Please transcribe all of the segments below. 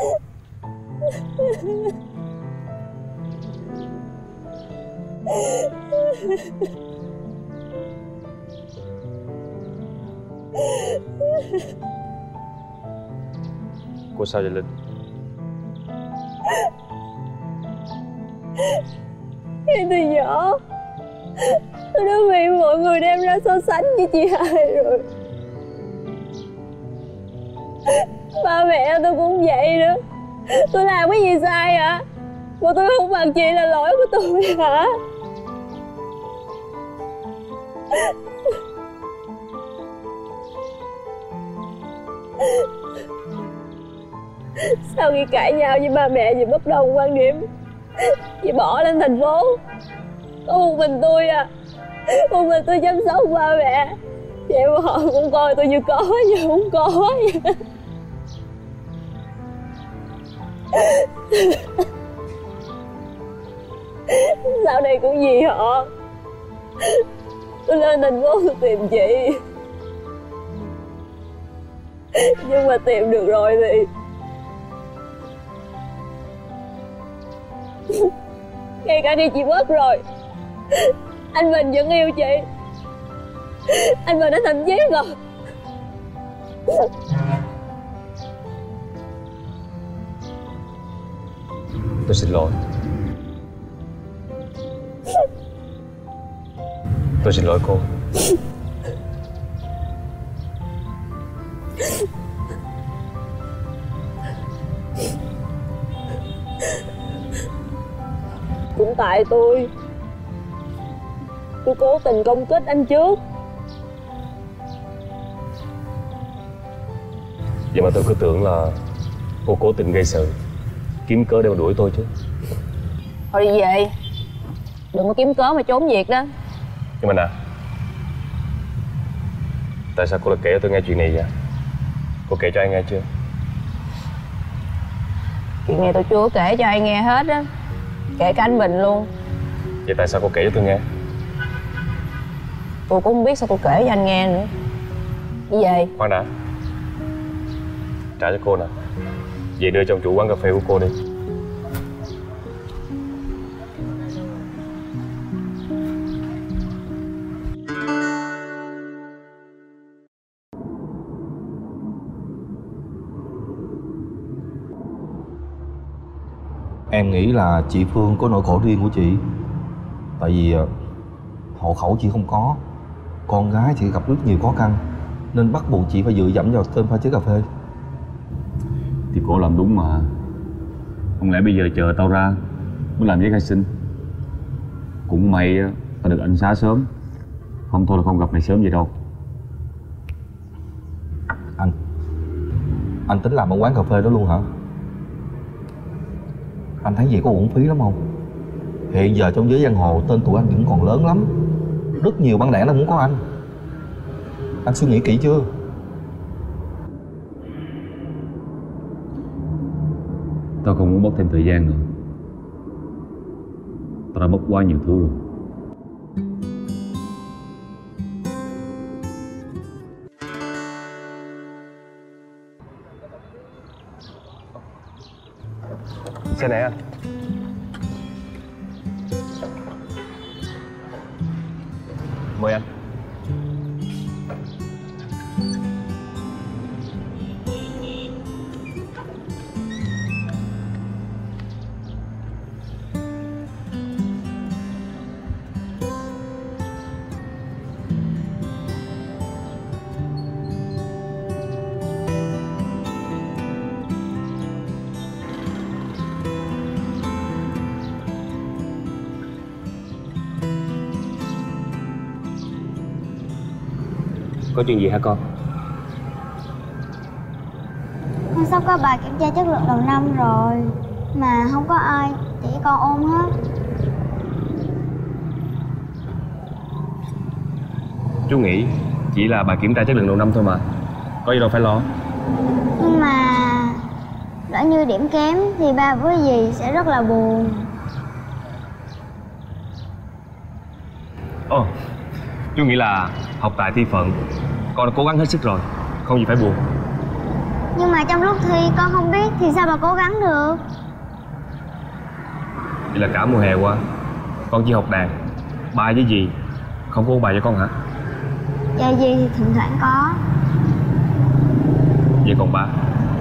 Cô sao vậy Linh? Khi từ nhỏ tôi đã bị mọi người đem ra so sánh với chị hai rồi. Ba mẹ tôi cũng vậy nữa. Tôi làm cái gì sai hả? Mà tôi không bằng chị là lỗi của tôi hả? Sau khi cãi nhau với ba mẹ vì bất đồng quan điểm, chị bỏ lên thành phố. Có một mình tôi à. Một mình tôi chăm sóc ba mẹ. Vậy mà họ cũng coi tôi như có như không có vậy. Sau này cũng vì họ tôi lên thành phố tôi tìm chị. Nhưng mà tìm được rồi thì ngay cả khi chị mất rồi, anh Bình vẫn yêu chị. Anh Bình đã thậm chí rồi. Tôi xin lỗi. Tôi xin lỗi cô. Cũng tại tôi cố tình công kích anh trước. Vậy mà tôi cứ tưởng là cô cố tình gây sự, kiếm cớ để mà đuổi tôi chứ. Thôi đi về. Đừng có kiếm cớ mà trốn việc đó. Nhưng mà nè, tại sao cô lại kể cho tôi nghe chuyện này vậy? Cô kể cho ai nghe chưa? Chuyện này tôi chưa kể cho ai nghe hết á. Kể cả anh Bình luôn. Vậy tại sao cô kể cho tôi nghe? Tôi cũng không biết sao tôi kể cho anh nghe nữa. Đi về. Khoan đã. Trả cho cô nè. Về đưa cho ông chủ quán cà phê của cô đi. Em nghĩ là chị Phương có nỗi khổ riêng của chị. Tại vì hộ khẩu chị không có, con gái chị gặp rất nhiều khó khăn, nên bắt buộc chị phải dựa dẫm vào tên pha chế cà phê. Thì cô làm đúng mà. Không lẽ bây giờ chờ tao ra mới làm giấy khai sinh? Cũng may tao được ân xá sớm, không thôi là không gặp mày sớm vậy đâu. Anh tính làm ở quán cà phê đó luôn hả? Anh thấy vậy có uổng phí lắm không? Hiện giờ trong giới giang hồ tên tuổi anh vẫn còn lớn lắm. Rất nhiều băng đảng nó muốn có anh. Anh suy nghĩ kỹ chưa? Tao không muốn mất thêm thời gian nữa. Tao đã mất quá nhiều thứ rồi. Xe này anh. Mời anh. Có chuyện gì hả con? Hôm sắp có bài kiểm tra chất lượng đầu năm rồi, mà không có ai chỉ con ôn hết. Chú nghĩ chỉ là bài kiểm tra chất lượng đầu năm thôi mà, có gì đâu phải lo. Nhưng mà lỡ như điểm kém thì ba với dì sẽ rất là buồn. Ồ, chú nghĩ là học tại thi phận, con đã cố gắng hết sức rồi, không gì phải buồn. Nhưng mà trong lúc thi con không biết thì sao mà cố gắng được. Vậy là cả mùa hè qua con chỉ học đàn, ba với dì không có ôn bài cho con hả? Dạ gì thì thỉnh thoảng có. Vậy còn ba?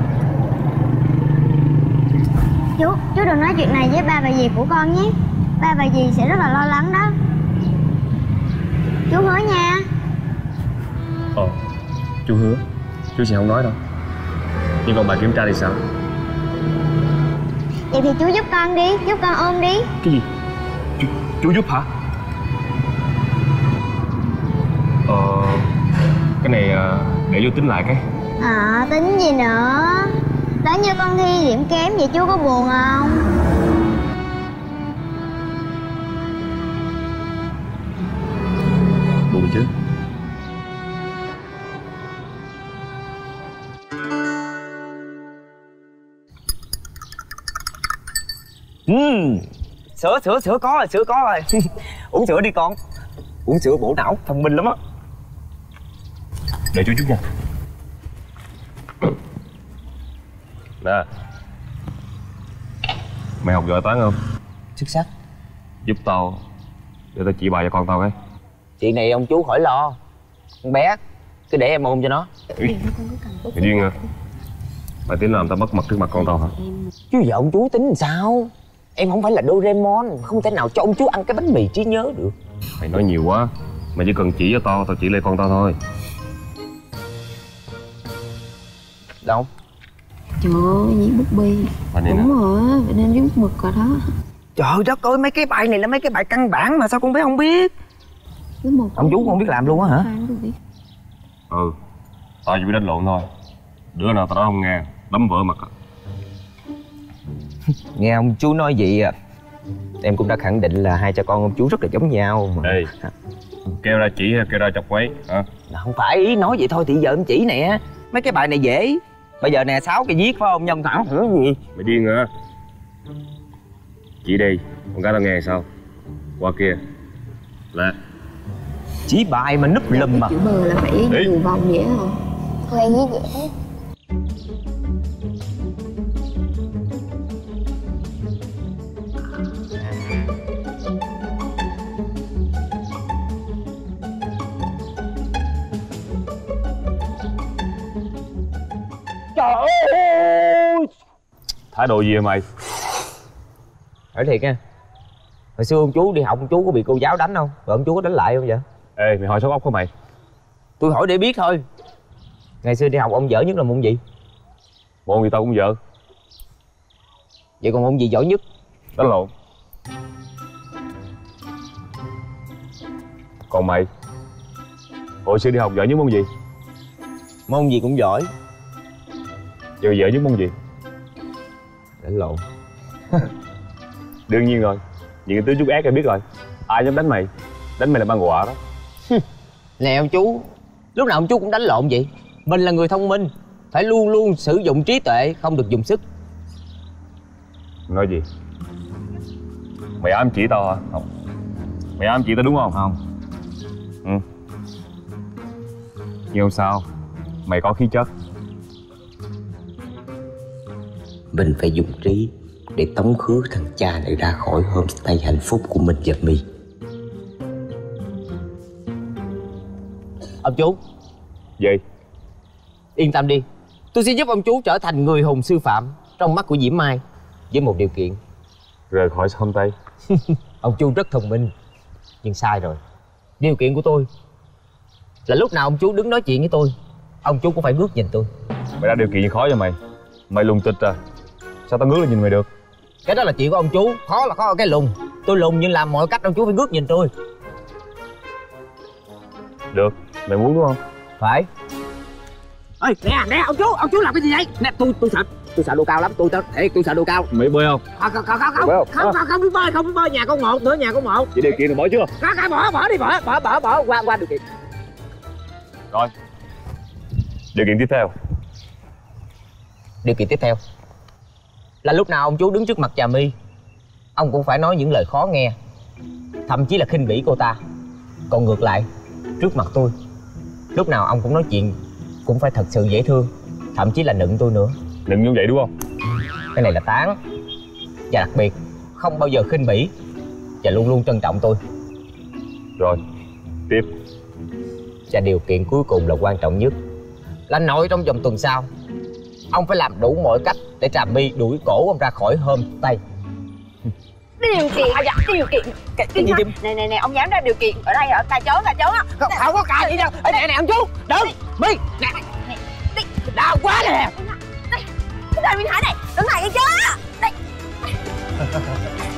Chú đừng nói chuyện này với ba và dì của con nhé. Ba và dì sẽ rất là lo lắng đó. Chú hứa nha. Chú hứa. Chú sẽ không nói đâu. Nhưng còn bài kiểm tra thì sao? Vậy thì chú giúp con đi, giúp con ôm đi. Cái gì? Chú giúp hả? Cái này để vô tính lại cái. Tính gì nữa. Lỡ như con thi điểm kém vậy chú có buồn không? Buồn chứ. Sữa có rồi. Uống sữa đi con. Uống sữa bổ não, thông minh lắm á. Để chú chút nha. Nè, mày học giỏi toán không? Xuất sắc. Giúp tao để tao chỉ bài cho con tao cái. Chuyện này ông chú khỏi lo. Con bé cứ để em ôm cho nó. Mày điên hả? Mày tính làm tao mất mặt trước mặt con tao hả? Chứ giờ ông chú tính làm sao? Em không phải là Doraemon, không thể nào cho ông chú ăn cái bánh mì trí nhớ được. Mày nói nhiều quá. Mày chỉ cần chỉ cho tao, tao chỉ lấy con tao thôi. Đâu? Trời ơi, viết bút bi. Đúng rồi, vậy nên viết bút mực rồi đó. Trời đất ơi, mấy cái bài này là mấy cái bài căn bản mà sao con bé không biết? Ông chú không biết làm luôn á hả? Tao chỉ biết đánh lộn thôi. Đứa nào tao nói không nghe, đấm vỡ mặt. Nghe ông chú nói vậy à, em cũng đã khẳng định là hai cha con ông chú rất là giống nhau mà. Ê, kêu ra chỉ hay kêu ra chọc quấy hả? Không phải, ý nói vậy thôi thì giờ em chỉ nè. Mấy cái bài này dễ. Bây giờ nè 6 cái viết phải không? Nhân thảo hả gì? Mày điên hả? Chỉ đi, con gái tao nghe sao? Qua kia. Lẹ. Chỉ bài mà núp lùm mà. Chữ bờ là phải nhiều vòng vậy hả? Quen với dễ. Trời ơi! Thái độ gì vậy mày? Hỏi thiệt nha. Hồi xưa ông chú đi học, ông chú có bị cô giáo đánh không? Rồi ông chú có đánh lại không vậy? Ê, mày hỏi số óc hả mày? Tôi hỏi để biết thôi. Ngày xưa đi học ông dở nhất là môn gì? Môn gì tao cũng dở. Vậy còn môn gì giỏi nhất? Đánh lộn. Còn mày? Hồi xưa đi học giỏi nhất môn gì? Môn gì cũng giỏi. Giờ dở nhất môn gì? Đánh lộn. Đương nhiên rồi. Những cái tứ chút ác em biết rồi. Ai dám đánh mày? Đánh mày là ban quạ đó. Nè ông chú, lúc nào ông chú cũng đánh lộn vậy? Mình là người thông minh, phải luôn luôn sử dụng trí tuệ, không được dùng sức. Nói gì? Mày ám chỉ tao hả? Không. Mày ám chỉ tao đúng không? Không. Nhưng không sao. Mày có khí chất. Mình phải dùng trí để tống khứ thằng cha này ra khỏi homestay hạnh phúc của mình và My. Ông chú. Gì? Yên tâm đi, tôi sẽ giúp ông chú trở thành người hùng sư phạm trong mắt của Diễm Mai. Với một điều kiện. Rời khỏi homestay. Ông chú rất thông minh. Nhưng sai rồi. Điều kiện của tôi là lúc nào ông chú đứng nói chuyện với tôi, ông chú cũng phải ngước nhìn tôi. Mày ra điều kiện gì khó cho mày? Mày lùng tịch à? Sao tao ngước lên nhìn mày được? Cái đó là chuyện của ông chú. Khó là khó ở cái lùng. Tôi lùng nhưng làm mọi cách ông chú phải ngước nhìn tôi. Được, mày muốn đúng không? Phải. Ê, nè, ông chú làm cái gì vậy? Nè, tôi sợ độ cao lắm, tôi sợ độ cao. Mày bơi không? Không biết bơi, nhà con một nữa, nhà con một. Chỉ điều kiện là bỏ chưa? Bỏ đi, qua điều kiện. Rồi. Điều kiện tiếp theo. Điều kiện tiếp theo là lúc nào ông chú đứng trước mặt Trà My, ông cũng phải nói những lời khó nghe, thậm chí là khinh bỉ cô ta. Còn ngược lại, trước mặt tôi, lúc nào ông cũng nói chuyện cũng phải thật sự dễ thương, thậm chí là nựng tôi nữa. Đừng như vậy đúng không? Cái này là Tán, và đặc biệt không bao giờ khinh bỉ và luôn luôn trân trọng tôi. Rồi, tiếp. Và điều kiện cuối cùng là quan trọng nhất, là nội trong vòng tuần sau ông phải làm đủ mọi cách để Trà My đuổi cổ ông ra khỏi homestay. Điều kiện này ông dám ra điều kiện ở đây hả? Cà chớn á. Không có cà gì đâu. Nè ông chú, đừng My, nè đau quá nè. Cái tên Nguyên Hải này, đứng lại nghe chưa? Đây.